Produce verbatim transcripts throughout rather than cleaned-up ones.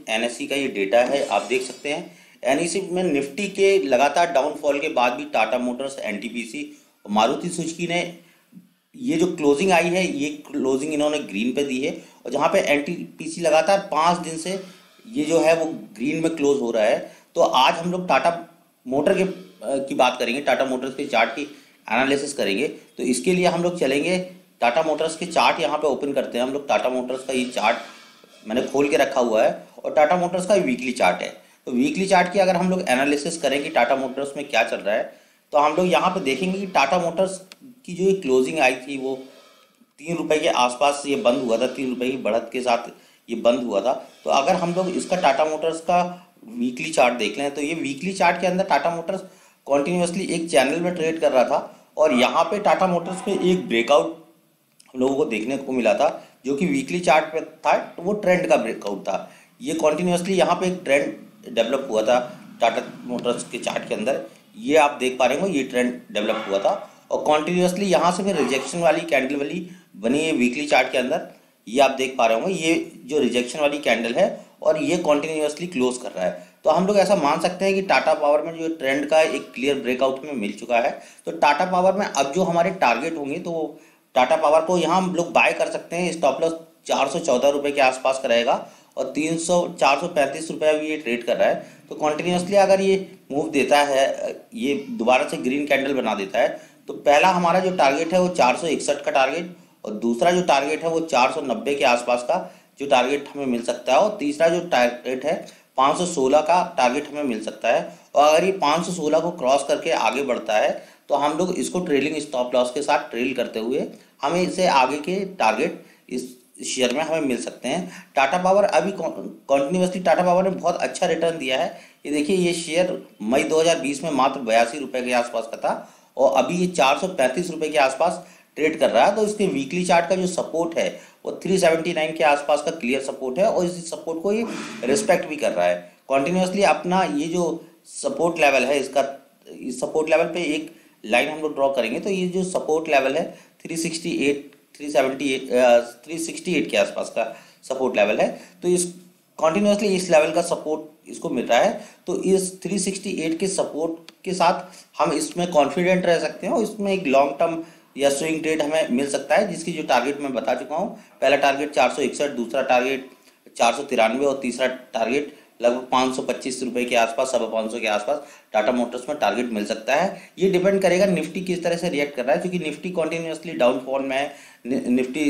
NSC का ये data है, आप देख सकते हैं। एनएससी में निफ्टी के लगातार डाउनफॉल के बाद भी टाटा मोटर्स, एनटीपीसी और मारुति सुजुकी ने ये जो क्लोजिंग आई है, ये क्लोजिंग इन्होंने ग्रीन पे दी है। और जहाँ पे एनटीपीसी लगातार पाँच दिन से ये जो है वो ग्रीन में क्लोज हो रहा है। तो आज हम लोग टाटा मोटर के की बात करेंगे, टाटा मोटर्स के चार्ट की एनालिसिस करेंगे। तो इसके लिए हम लोग चलेंगे टाटा मोटर्स के चार्ट, यहाँ पे ओपन करते हैं हम लोग। टाटा मोटर्स का ये चार्ट मैंने खोल के रखा हुआ है और टाटा मोटर्स का वीकली चार्ट है। तो वीकली चार्ट की अगर हम लोग एनालिसिस करें कि टाटा मोटर्स में क्या चल रहा है, तो हम लोग यहाँ पे देखेंगे कि टाटा मोटर्स की जो क्लोजिंग आई थी वो तीन रुपए के आसपास ये बंद हुआ था, तीन रुपए की बढ़त के साथ ये बंद हुआ था। तो अगर हम लोग इसका टाटा मोटर्स का वीकली चार्ट देख लें, तो ये वीकली चार्ट के अंदर टाटा मोटर्स कॉन्टिन्यूसली एक चैनल में ट्रेड कर रहा था। और यहाँ पे टाटा मोटर्स में एक ब्रेकआउट लोगों को देखने को मिला था, जो कि वीकली चार्ट पे था, तो वो ट्रेंड का ब्रेकआउट था। ये कॉन्टिन्यूसली यहाँ पे एक ट्रेंड डेवलप हुआ था टाटा मोटर्स के चार्ट के अंदर, ये आप देख पा रहे हो, ये ट्रेंड डेवलप हुआ था। और कॉन्टिन्यूसली यहाँ से फिर रिजेक्शन वाली कैंडल वाली बनी है वीकली चार्ट के अंदर, ये आप देख पा रहे होंगे। ये जो रिजेक्शन वाली कैंडल है और ये कॉन्टिन्यूसली क्लोज कर रहा है। तो हम लोग ऐसा मान सकते हैं कि टाटा पावर में जो ट्रेंड का एक क्लियर ब्रेकआउट में मिल चुका है। तो टाटा पावर में अब जो हमारे टारगेट होंगे, तो टाटा पावर को यहाँ हम लोग बाय कर सकते हैं। स्टॉप लॉस चार सौ चौदह रुपये के आसपास का रहेगा और तीन सौ चार सौ पैंतीस रुपये भी ये ट्रेड कर रहा है। तो कॉन्टिन्यूसली अगर ये मूव देता है, ये दोबारा से ग्रीन कैंडल बना देता है, तो पहला हमारा जो टारगेट है वो चार सौ इकसठ का टारगेट, और दूसरा जो टारगेट है वो चार सौ नब्बे के आसपास का जो टारगेट हमें मिल सकता है, और तीसरा जो टारगेट है पाँच सौ सोलह का टारगेट हमें मिल सकता है। और अगर ये पाँच सौ सोलह को क्रॉस करके आगे बढ़ता है, तो हम लोग इसको ट्रेलिंग स्टॉप लॉस के साथ ट्रेल करते हुए हमें इससे आगे के टारगेट इस शेयर में हमें मिल सकते हैं। टाटा पावर अभी कॉन्टिन्यूसली टाटा पावर ने बहुत अच्छा रिटर्न दिया है। ये देखिए, ये शेयर मई दो हज़ार बीस में मात्र बयासी रुपये के आसपास का था और अभी ये चार सौ पैंतीस रुपये के आसपास ट्रेड कर रहा है। तो इसके वीकली चार्ट का जो सपोर्ट है वो तीन सौ उन्यासी के आसपास का क्लियर सपोर्ट है और इस सपोर्ट को ये रिस्पेक्ट भी कर रहा है कॉन्टिन्यूसली। अपना ये जो सपोर्ट लेवल है, इसका इस सपोर्ट लेवल पे एक लाइन हम लोग ड्रॉ करेंगे, तो ये जो सपोर्ट लेवल है तीन सौ अड़सठ तीन सौ अठहत्तर तीन सौ अड़सठ के आसपास का सपोर्ट लेवल है। तो इस कॉन्टिन्यूसली इस लेवल का सपोर्ट इसको मिल रहा है। तो इस तीन सौ अड़सठ के सपोर्ट के साथ हम इसमें कॉन्फिडेंट रह सकते हैं और इसमें एक लॉन्ग टर्म या स्विंग ट्रेड हमें मिल सकता है, जिसकी जो टारगेट मैं बता चुका हूँ। पहला टारगेट चार सौ इकसठ, दूसरा टारगेट चार सौ तिरानवे और तीसरा टारगेट लगभग पाँच सौ पच्चीस रुपये के आसपास, सवा पाँच सौ के आसपास टाटा मोटर्स में टारगेट मिल सकता है। ये डिपेंड करेगा निफ्टी किस तरह से रिएक्ट कर रहा है, क्योंकि निफ्टी कॉन्टिन्यूसली डाउनफॉल में है। निफ्टी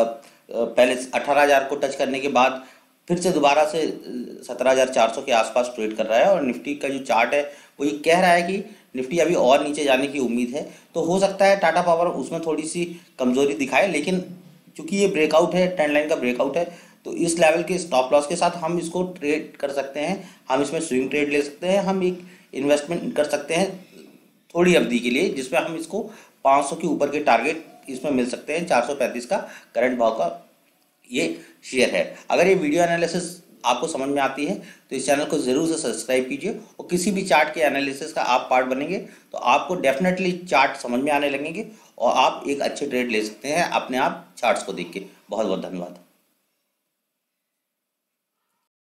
पहले अठारह हज़ार को टच करने के बाद फिर से दोबारा से सत्रह हज़ार चार सौ के आसपास ट्रेड कर रहा है और निफ्टी का जो चार्ट है वो ये कह रहा है कि निफ्टी अभी और नीचे जाने की उम्मीद है। तो हो सकता है टाटा पावर उसमें थोड़ी सी कमजोरी दिखाए, लेकिन चूंकि ये ब्रेकआउट है, ट्रेंड लाइन का ब्रेकआउट है, तो इस लेवल के स्टॉप लॉस के साथ हम इसको ट्रेड कर सकते हैं। हम इसमें स्विंग ट्रेड ले सकते हैं, हम एक इन्वेस्टमेंट कर सकते हैं थोड़ी अवधि के लिए, जिसमें हम इसको पाँच सौ के ऊपर के टारगेट इसमें मिल सकते हैं। चार सौ पैंतीस का करंट भाव का ये शेयर है। अगर ये वीडियो एनालिसिस आपको समझ में आती है तो इस चैनल को जरूर से सब्सक्राइब कीजिए और किसी भी चार्ट के एनालिसिस का आप पार्ट बनेंगे तो आपको डेफिनेटली चार्ट समझ में आने लगेंगे और आप एक अच्छे ट्रेड ले सकते हैं अपने आप चार्ट्स को देख के। बहुत बहुत धन्यवाद।